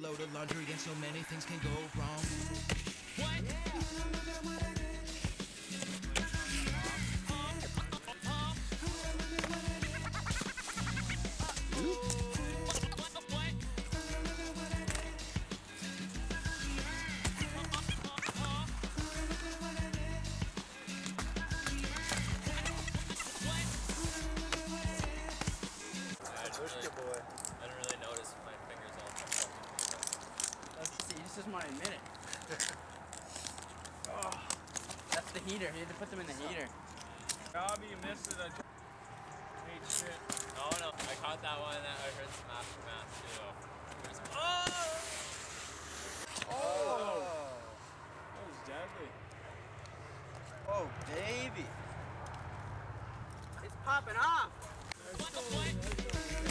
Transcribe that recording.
load of laundry and so many things can go wrong. I didn't really notice my fingers all touched up. You just doesn't want to admit it. Oh, that's the heater. You had to put them in the heater. Robbie, you missed it. Hey, shit. No, I caught that one and I heard some aftermath too. Oh! That was deadly. Oh, baby. It's popping off. Let's go.